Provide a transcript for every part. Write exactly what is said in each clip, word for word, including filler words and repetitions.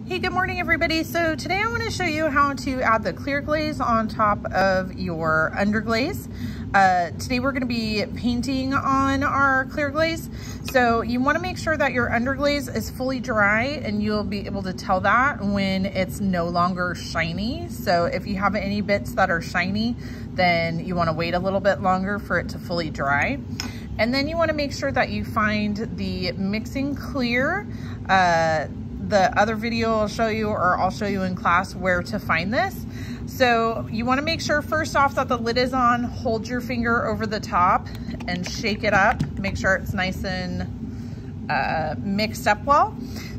Hey, good morning everybody. So today I want to show you how to add the clear glaze on top of your underglaze. Uh, today we're going to be painting on our clear glaze. So you want to make sure that your underglaze is fully dry, and you'll be able to tell that when it's no longer shiny. So if you have any bits that are shiny, then you want to wait a little bit longer for it to fully dry. And then you want to make sure that you find the mixing clear. Uh, The other video I'll show you, or I'll show you in class where to find this. So you want to make sure first off that the lid is on. Hold your finger over the top and shake it up. Make sure it's nice and uh, mixed up well.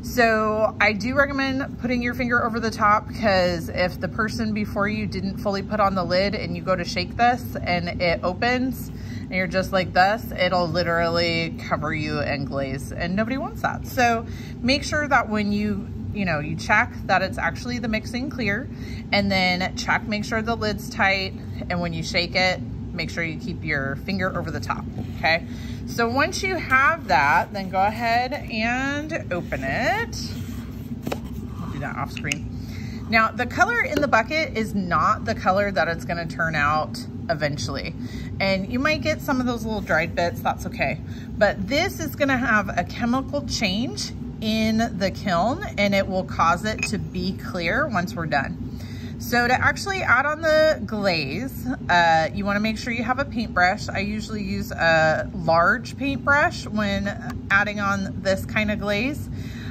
So I do recommend putting your finger over the top, because if the person before you didn't fully put on the lid and you go to shake this and it opens and you're just like this, it'll literally cover you in glaze, and nobody wants that. So make sure that when you, you know, you check that it's actually the mixing clear, and then check, make sure the lid's tight. And when you shake it, make sure you keep your finger over the top, okay? So once you have that, then go ahead and open it. I'll do that off screen. Now, the color in the bucket is not the color that it's gonna turn out eventually. And you might get some of those little dried bits, that's okay. But this is gonna have a chemical change in the kiln, and it will cause it to be clear once we're done. So to actually add on the glaze, uh, you wanna make sure you have a paintbrush. I usually use a large paintbrush when adding on this kind of glaze.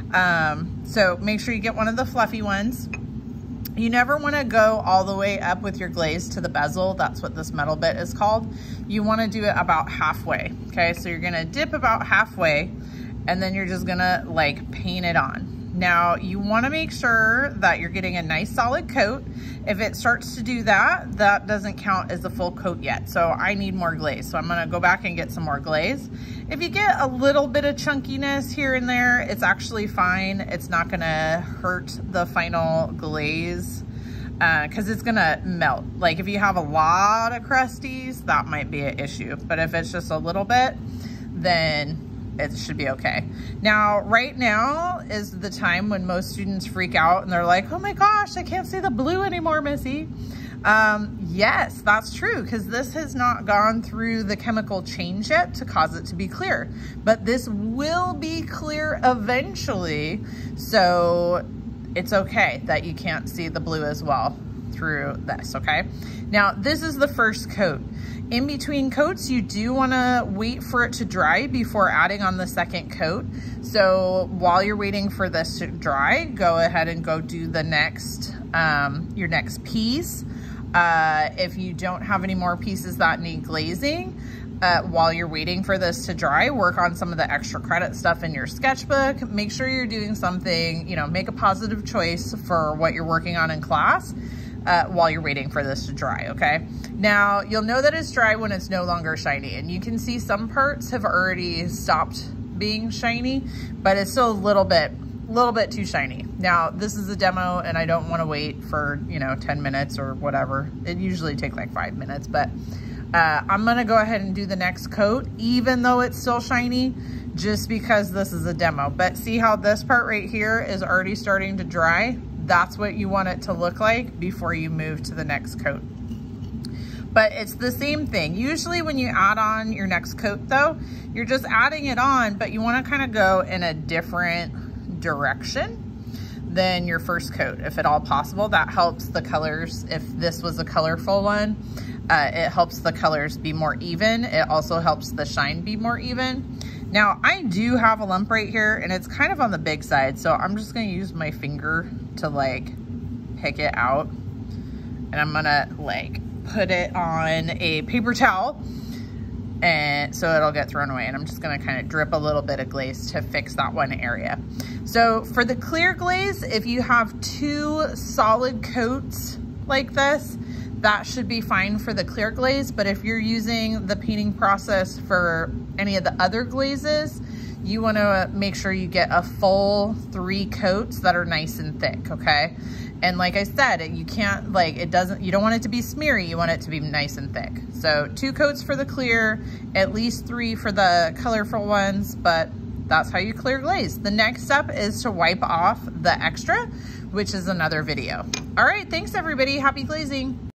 Um, so make sure you get one of the fluffy ones. You never want to go all the way up with your glaze to the bezel. That's what this metal bit is called. You want to do it about halfway. Okay, so you're going to dip about halfway, and then you're just going to like paint it on. Now you want to make sure that you're getting a nice solid coat. If it starts to do that, that doesn't count as a full coat yet. So I need more glaze. So I'm going to go back and get some more glaze. If you get a little bit of chunkiness here and there, it's actually fine. It's not going to hurt the final glaze because uh, it's going to melt. Like if you have a lot of crusties, that might be an issue. But if it's just a little bit, then it should be okay. Now, right now is the time when most students freak out and they're like, oh my gosh, I can't see the blue anymore, Missy. Um, yes, that's true, because this has not gone through the chemical change yet to cause it to be clear. But this will be clear eventually, so it's okay that you can't see the blue as well through this, okay? Now, this is the first coat. In between coats, you do want to wait for it to dry before adding on the second coat. So while you're waiting for this to dry, go ahead and go do the next, um, your next piece. Uh, if you don't have any more pieces that need glazing, uh, while you're waiting for this to dry, work on some of the extra credit stuff in your sketchbook. Make sure you're doing something, you know, make a positive choice for what you're working on in class. Uh, while you're waiting for this to dry, okay? Now, you'll know that it's dry when it's no longer shiny, and you can see some parts have already stopped being shiny, but it's still a little bit, little bit too shiny. Now, this is a demo, and I don't wanna wait for, you know, ten minutes or whatever. It usually takes like five minutes, but uh, I'm gonna go ahead and do the next coat, even though it's still shiny, just because this is a demo. But see how this part right here is already starting to dry? That's what you want it to look like before you move to the next coat. But it's the same thing. Usually when you add on your next coat though, you're just adding it on, but you want to kind of go in a different direction than your first coat, if at all possible. That helps the colors. If this was a colorful one, uh, it helps the colors be more even. It also helps the shine be more even. Now, I do have a lump right here, and it's kind of on the big side, so I'm just gonna use my finger to like pick it out. And I'm gonna like put it on a paper towel, and so it'll get thrown away. And I'm just gonna kind of drip a little bit of glaze to fix that one area. So for the clear glaze, if you have two solid coats like this, that should be fine for the clear glaze. But if you're using the painting process for any of the other glazes, you want to make sure you get a full three coats that are nice and thick, okay? And like I said, you can't, like, it doesn't, you don't want it to be smeary, you want it to be nice and thick. So two coats for the clear, at least three for the colorful ones, but that's how you clear glaze. The next step is to wipe off the extra, which is another video. All right, thanks everybody. Happy glazing.